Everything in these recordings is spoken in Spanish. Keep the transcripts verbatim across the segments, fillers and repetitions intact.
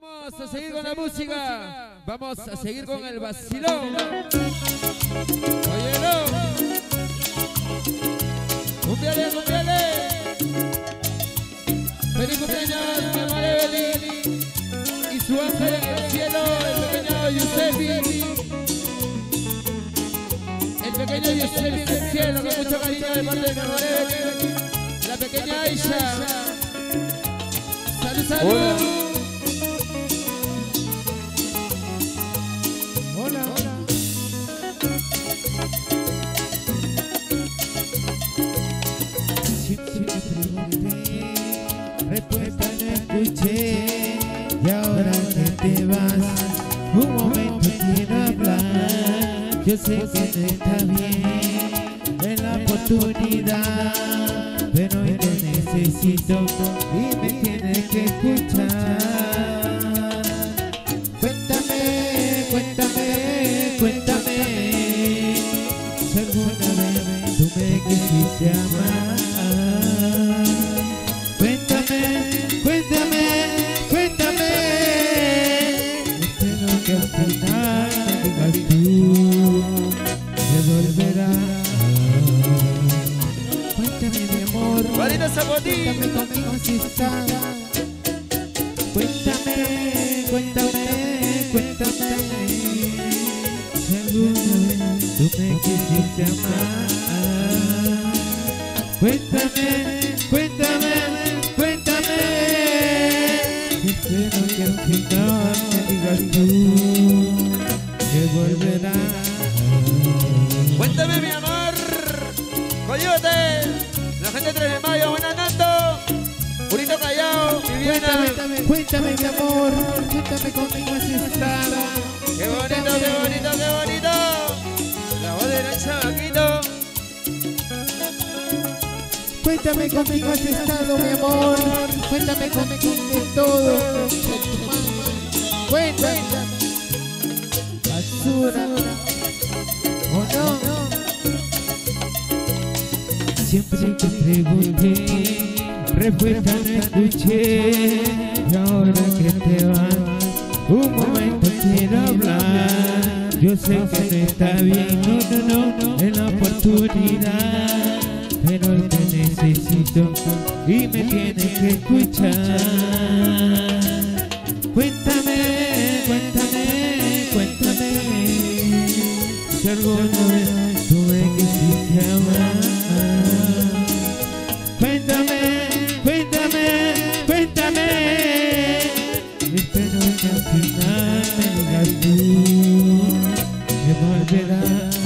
Vamos a seguir con la música. Vamos a seguir con el vacilón. Óyelo. Cumbiale, cumbiale. Feliz cumpleaños, mi amor Evelyn. Y su ángel en el cielo, el pequeño Yusebi. El pequeño Yusebi en el cielo, con mucho cariño de parte de mi amor Evelyn. La pequeña Aisha. Salud, salud. Hola. Hola, hola. Siempre pregunté, respuesta no escuché. Y ahora que te vas, un momento quiero hablar. Yo sé que no está bien en la oportunidad, pero hoy te necesito y me tienes que escuchar. Cuéntame, cuéntame, cuéntame si alguna vez tú me quisiste amar. Cuéntame, cuéntame, cuéntame. Espero que al final me digas tú que volverás. Cuéntame mi amor, cuéntame conmigo si estás. Cuéntame, cuéntame, cuéntame si alguna vez tú me quisiste amar. Cuéntame, cuéntame, cuéntame. Espero que al final me digas tú que volverás. Cuéntame mi amor, Coyote, la gente de tres de mayo, buenas noches. Purito Callao, Viviana. Cuéntame, cuéntame mi amor, cuéntame conmigo si estás. Qué bonito, qué bonito, qué bonito. La voz del chavaquito. Cuéntame conmigo has estado mi amor. Cuéntame conmigo de todo. Cuéntame. Basura. ¿O no? Siempre que pregunté, respuesta no escuché. Y ahora que te vas, un momento quiero hablar. Yo sé que no está bien, no, no, no, en la oportunidad, pero te necesito y me tienes que escuchar. Cuéntame, cuéntame, cuéntame si alguna vez tú me quisiste amar. Cuéntame, cuéntame, cuéntame. Espero que al final me digas tú que volverás.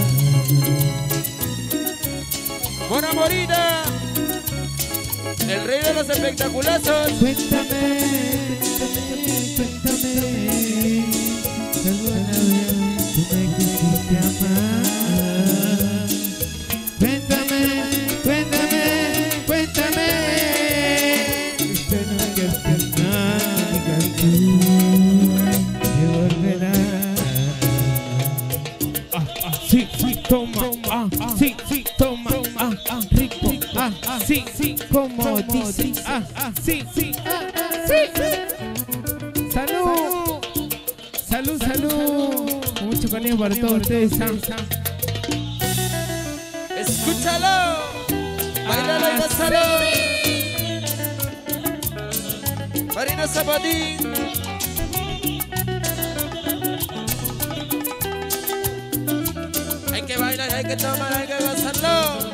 Buena morita, el rey de los espectaculazos. Cuéntame, cuéntame, si alguna vez tú me quisiste amar. Cuéntame, cuéntame, cuéntame. Espero que al final me digas tú que volverás. Ah, ah, sí, sí, toma, ah, sí, sí, toma, ah, ah, rico, ah, ah, sí, sí, como dice, ah, ah, sí, sí, ah, ah, sí. Salud, salud, salud. Mucho cariño para todos ustedes. Escúchalo, bailalo y gózalo. Marina Zapatín. Hay que bailar, hay que tomar, hay que gozarlo.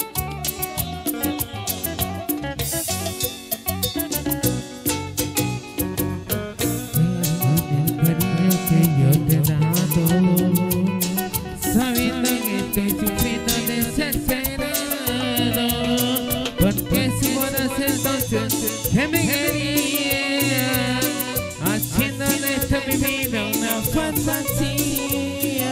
El cariño que yo te he dado, sabiendo que estoy sufriendo desesperado, porque si fueras entonces que me quería, haciendo de esta mi vida una fantasía.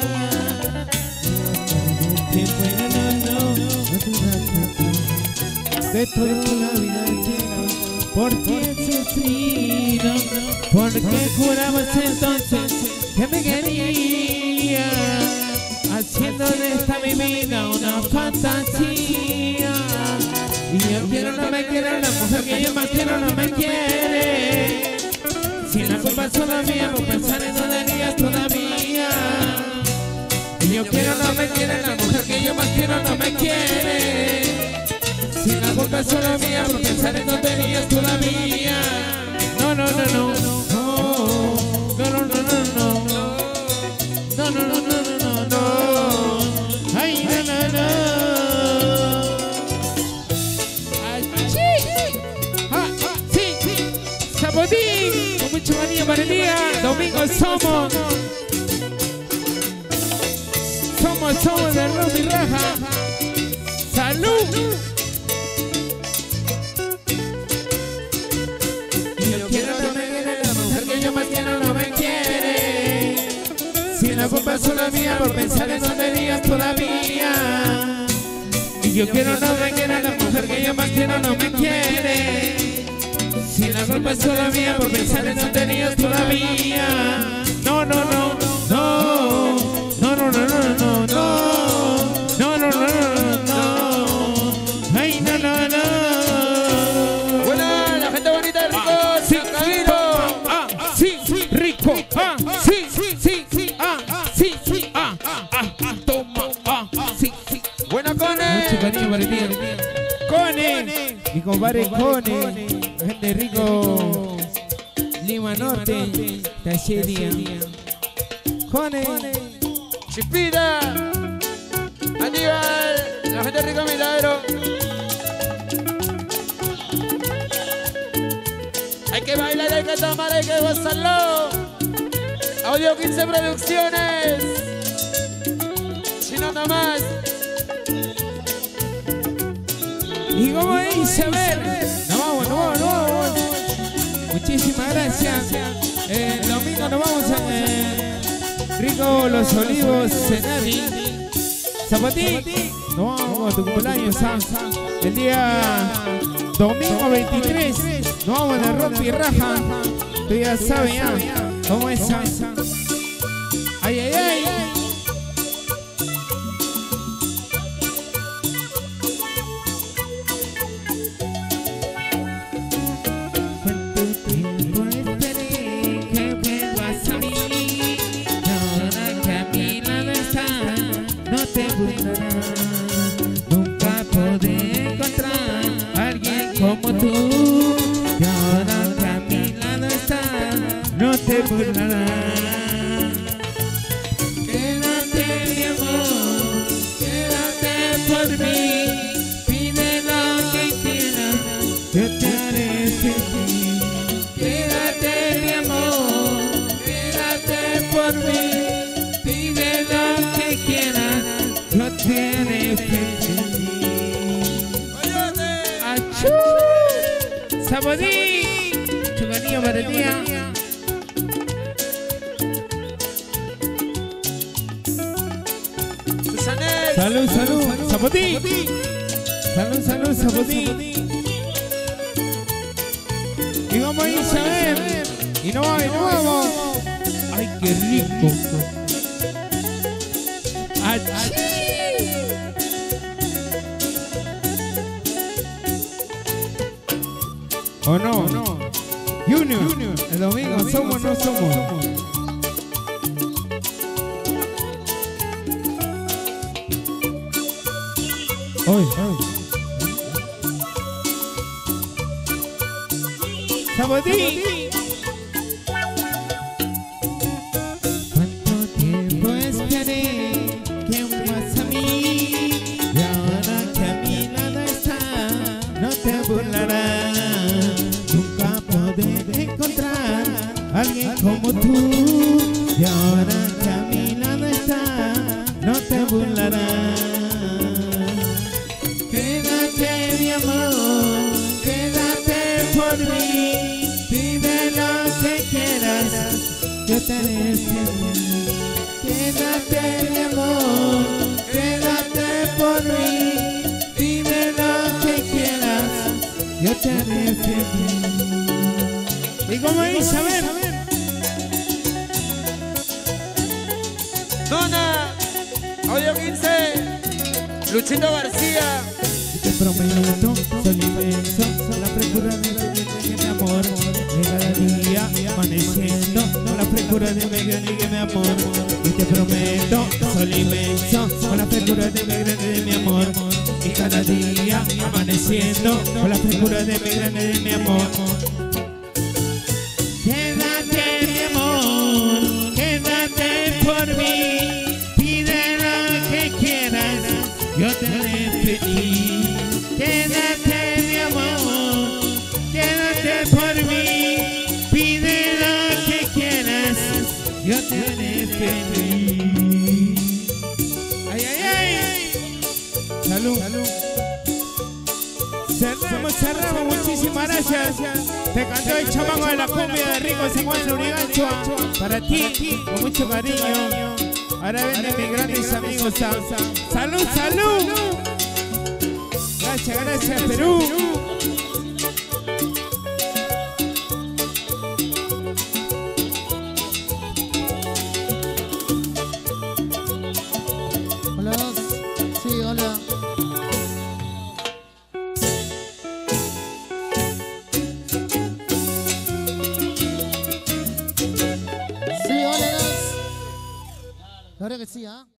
De toda la vida entera, por ti he sufrido, porque jurabas entonces que me quería, haciendo de esta mi vida una fantasía. Y yo quiero, no me quiero, la mujer que yo más quiero no me quiere. Si la culpa es solo mía por pensar en tonterías todavía. Y yo quiero no me quiere, la mujer que yo más quiero no me quiere. Si la culpa es solo mía por pensar en tonterías todavía. No, no, no, no, no, no, no, no, no, no, no, no, no, no, no, no, ay, no, no, no. Zapotín, con mucho cariño para el día. Domingo somos, somos, somos de Ron y Raja. ¡Salud! Y yo quiero no me quiere, la mujer que yo más quiero no me quiere. Si la culpa es solo mía por pensar en tonterías todavía. Y yo quiero no me quiere, la mujer que yo más quiero no me quiere. Si la culpa es solo mía por pensar en tonterías todavía. No, no, no, no, no, no, no, no, no, no, no, no, no, no, no, ay, no, no, no. Buena, la gente bonita de Rico, Sí, Camilo. ah, sí, sí, rico, ah, sí, sí, sí, sí, ah, sí, sí, ah, ah, ah, toma, ah, sí, sí. Buena, Cone. Mucho cariño para el día. Cone, mi compadre Cone, gente rico, Lima Norte, Tallería. Cone, Chispita. Aníbal, la gente de Rico Milagro. Hay que bailar, hay que tomar, hay que gozarlo. Audio quince Producciones. Si no, nada más. y como dice, a ver, nos vamos, nos vamos, nos vamos. Muchísimas gracias. Eh, el domingo nos vamos a eh, Rico Los Olivos, Senari, Zapotín. Nos vamos a tu cumpleaños, Sam. El día domingo veintitrés, nos vamos de Rompe y Raja. Tú ya sabes ya cómo es, Sam. Ay, ay, ay. Nunca podré encontrar a alguien como tú. Y ahora que a mi lado estás, no te burlarás. Quédate, mi amor, quédate por mí. Pide lo que quieras, yo te haré feliz. Quédate, mi amor, quédate por mí. Pide lo que quieras, no tiene feliz. ¡Achú! ¡Zapotín! Chuganillo para el día. Susanet. Salud, salud, Zapotín. Salud, salud, Zapotín. Y vamos a ir a ver. Y no vamos, y no vamos. ¡Ay, qué rico! ¡Achí! ¿O no? ¿O no? Junior, el domingo, ¿somos o no somos? Hoy, hoy. Zapotín. ¿Cuánto tiempo esperé que vuelvas a mí? Y ahora que a mi lado estás, no te burlarás. Nunca podré encontrar a alguien como tú. Y ahora que a mi lado estás, no te burlarás. Quédate, mi amor, quédate por mí. Pide lo que quieras, yo te haré feliz. Quédate, mi amor, quédate por mí. Pide lo que quieras, yo te haré feliz. ¿Y cómo dice? A ver, a ver. Dona. Audio quince. Luchito García. Te prometo, soy inmenso, la procura de mi amor. día amaneciendo con la frescura de mi grande mi amor. Y te prometo sol inmenso con la frescura de mi grande de mi amor. Y cada día amaneciendo con la frescura de mi grande de mi amor. Quédate mi amor, quédate por mí, pide lo que quieras, yo te haré feliz. Quédate mi amor, quédate por mí, pide lo que quieras, yo te haré feliz. Ay, ay, ay. Salud. Salud. Cerramos, cerramos, muchísimas gracias. Te cantó el chamaco de la cumbia de Rico, se encuentra Urigancho. Para ti, con mucho cariño. Ahora vienen mis grandes amigos. Salud, salud. Gracias, gracias, Perú. Hola, sí, hola. Sí, hola. Claro que sí, ¿ah? ¿eh?